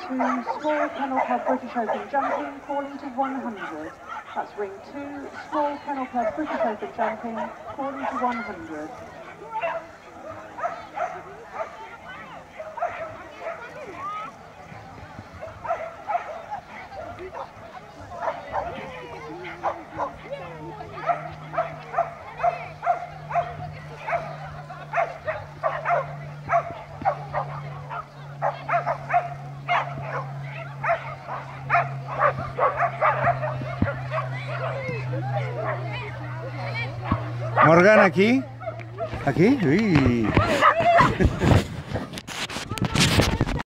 2, Small Kennel Club British Open Jumping, calling to 100. That's ring 2, Small Kennel Club British Open Jumping, calling to 100. Morgan, aquí. Aquí. Uy.